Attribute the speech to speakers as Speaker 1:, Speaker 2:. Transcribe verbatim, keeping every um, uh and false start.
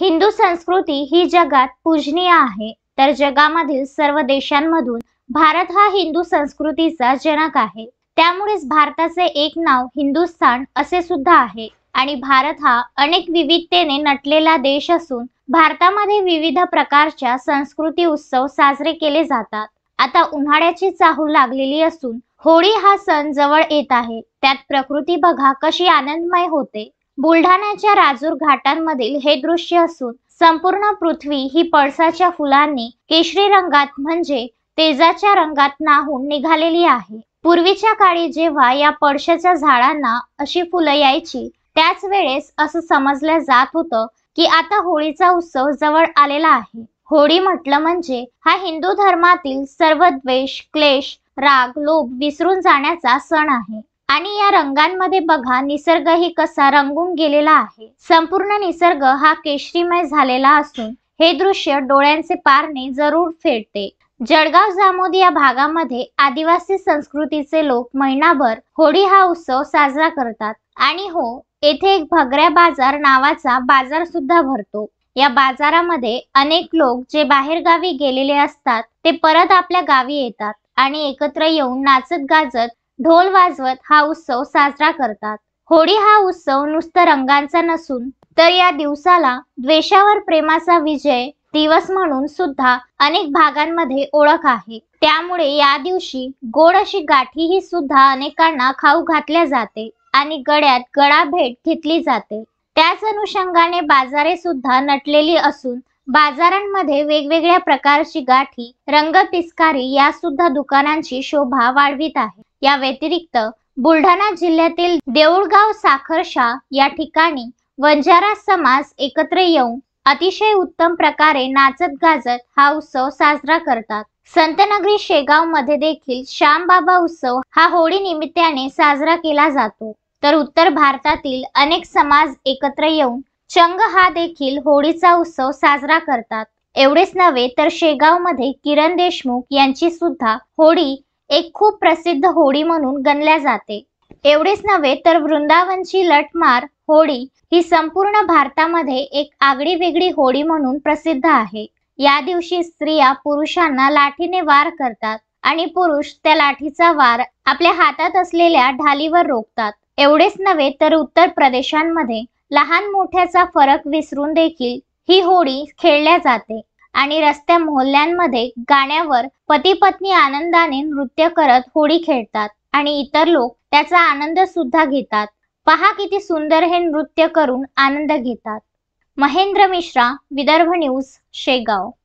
Speaker 1: हिंदू संस्कृती ही जगात पूजनीय आहे, तर जगामधील सर्व देशांमधून भारत हा हिंदू संस्कृतीचा जनक आहे। त्यामुळेच भारताचे एक नाव हिंदुस्थान असे सुद्धा आहे आणि भारत हा अनेक विविधतेने नटलेला देश असून भारतामध्ये विविध प्रकारच्या संस्कृती उत्सव साजरे केले जातात। आता उन्हाळ्याची चाहूल लागलेली असून होळी हा सण जवळ येत आहे। त्यात प्रकृती बघा कशी आनंदमय होते। बुलढाण्याच्या राजूर घाटांमधील हे दृश्य असून संपूर्ण पृथ्वी ही पळसाच्या फुलांनी केशरी रंगात म्हणजे तेजाच्या रंगात न्हाऊन निघालेली आहे। पूर्वीच्या काळी जेव्हा या पळसाच्या झाडांना अशी फुलं यायची त्याच वेळेस असं समजलं जात होतं की आता होळीचा उत्सव जवळ आलेला आहे। होळी म्हटलं म्हणजे हा हिंदू धर्मातील सर्व द्वेष, क्लेश, राग, लोभ विसरून जाण्याचा सण आहे। आणि या रंगांमध्ये बघा निसर्गही कसा रंगून गेलेला आहे। संपूर्ण निसर्ग हा केशरीमय झालेला असून हे दृश्य डोळ्यांचे पारणे जरूर फेडते। जळगाव जामोद या भागामध्ये आदिवासी संस्कृतीचे लोक महिनाभर होळी हा उत्सव साजरा करतात आणि हो येथे एक भगऱ्या बाजार नावाचा बाजार सुद्धा भरतो। या बाजारामध्ये अनेक लोक जे बाहेर गावी गेलेले असतात ते परत आपल्या गावी येतात आणि एकत्र येऊन नाचत गाजत ढोल वाजवत हा उत्सव साजरा करतात। होळी हा उत्सव नुसतं रंगांचा नसून तर या दिवसाला द्वेषावर प्रेमाचा विजय दिवस म्हणून सुद्धा अनेक भागांमध्ये ओळख आहे। त्यामुळे या दिवशी गोड अशी गाठी ही सुद्धा अनेकांना खाऊ घातल्या जाते आणि गळ्यात गळा भेट घेतली जाते। त्याच अनुषंगाने बाजारे सुद्धा नटलेली असून बाजारांमध्ये वेगवेगळ्या प्रकारची गाठी, रंग, पिचकारी या सुद्धा दुकानांची शोभा वाढवित आहे। या व्यतिरिक्त बुलढाणा जिल्ह्यातील देऊळगाव साखरशा या ठिकाणी वंजारा समाज एकत्र येऊन अतिशय उत्तम प्रकारे नाचत गाजत हा उत्सव साजरा करतात। संतनगरी शेगाव मध्ये देखील श्यामबाबा उत्सव हा होळी निमित्ताने साजरा केला जातो। तर उत्तर भारतातील अनेक समाज एकत्र येऊन चंग हा देखील होळीचा उत्सव साजरा करतात। एवढेच नव्हे तर शेगाव मध्ये किरण देशमुख यांची सुद्धा होळी एक खूप प्रसिद्ध होळी म्हणून गणल्या जाते। एवढेच नव्हे तर वृंदावनची लठमार होळी ही संपूर्ण भारतामध्ये एक आगळी वेगळी होळी म्हणून प्रसिद्ध आहे। या दिवशी स्त्रिया पुरुषांना लाठीने वार करतात आणि पुरुष त्या लाठीचा वार आपल्या हातात असलेल्या ढालीवर रोखतात। एवढेच नव्हे तर उत्तर प्रदेशांमध्ये लहान मोठ्याचा फरक विसरून देखील ही होळी खेळल्या जाते आणि रस्त्या मोहल्ल्यांमध्ये गाण्यावर पती पत्नी आनंदाने नृत्य करत होळी खेळतात आणि इतर लोक त्याचा आनंद सुद्धा घेतात। पहा किती सुंदर हे नृत्य करून आनंद घेतात। महेंद्र मिश्रा, विदर्भ न्यूज, शेगाव।